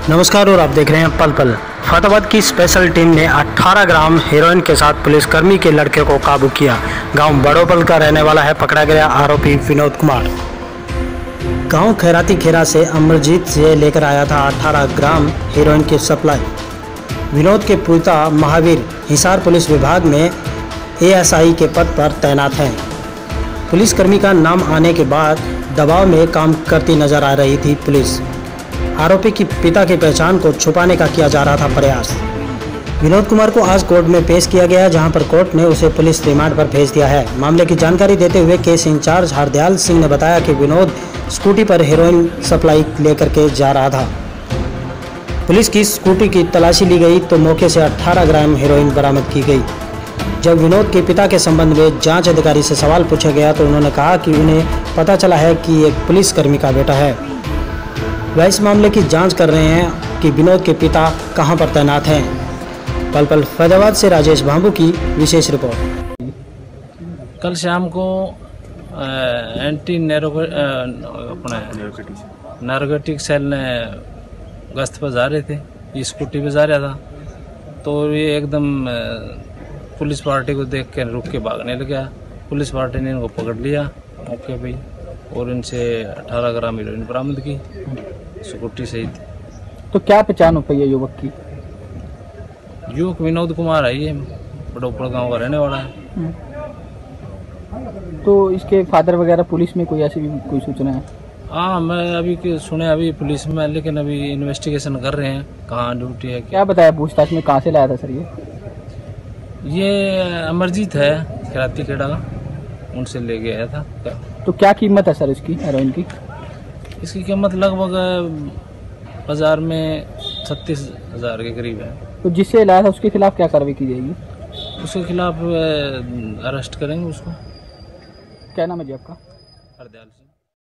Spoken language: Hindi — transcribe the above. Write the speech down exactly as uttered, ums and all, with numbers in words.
नमस्कार और आप देख रहे हैं पल पल। फतेहाबाद की स्पेशल टीम ने अठारह ग्राम हेरोइन के साथ पुलिसकर्मी के लड़के को काबू किया। गांव बड़ोपल का रहने वाला है पकड़ा गया आरोपी विनोद कुमार। गांव खैराती खेरा से अमरजीत से लेकर आया था अठारह ग्राम हेरोइन की सप्लाई। विनोद के पिता महावीर हिसार पुलिस विभाग में ए एस आई के पद पर तैनात हैं। पुलिसकर्मी का नाम आने के बाद दबाव में काम करती नजर आ रही थी पुलिस। आरोपी की पिता की पहचान को छुपाने का किया जा रहा था प्रयास। विनोद कुमार को आज कोर्ट में पेश किया गया, जहां पर कोर्ट ने उसे पुलिस रिमांड पर भेज दिया है। मामले की जानकारी देते हुए केस इंचार्ज हरदयाल सिंह ने बताया कि विनोद स्कूटी पर हेरोइन सप्लाई लेकर के जा रहा था। पुलिस की स्कूटी की तलाशी ली गई तो मौके से अठारह ग्राम हेरोइन बरामद की गई। जब विनोद के पिता के संबंध में जांच अधिकारी से सवाल पूछा गया तो उन्होंने कहा कि उन्हें पता चला है कि एक पुलिसकर्मी का बेटा है। वह इस मामले की जांच कर रहे हैं कि विनोद के पिता कहां पर तैनात हैं। पल पल फतेहाबाद से राजेश बाबू की विशेष रिपोर्ट। कल शाम को एंटी अपने नारकोटिक सेल ने गश्त पर जा रहे थे, ये स्कूटी पे जा रहा था तो ये एकदम पुलिस पार्टी को देख के रुक के भागने लगा। पुलिस पार्टी ने इनको पकड़ लिया मौके पे और इनसे अठारह ग्राम हेरोइन बरामद की स्कूटी सहित। तो क्या पहचान हो पाई है युवक की? युवक विनोद कुमार है, ये बड़ोपड़ गांव का रहने वाला है। तो इसके फादर वगैरह पुलिस में कोई ऐसी भी कोई सूचना है? हाँ, मैं अभी सुने अभी पुलिस में, लेकिन अभी इन्वेस्टिगेशन कर रहे हैं कहाँ ड्यूटी है। क्या बताया पूछताछ में, कहाँ से लाया था सर ये? ये अमरजीत है खैराती खेड़ा का, उनसे ले गया था। तो क्या कीमत है सर इसकी हेरोइन की? इसकी कीमत लगभग बाजार में छत्तीस हजार के करीब है। तो जिससे लाया था उसके खिलाफ क्या कार्रवाई की जाएगी? उसके खिलाफ अरेस्ट करेंगे उसको। क्या नाम है जी आपका? हरदयाल सिंह।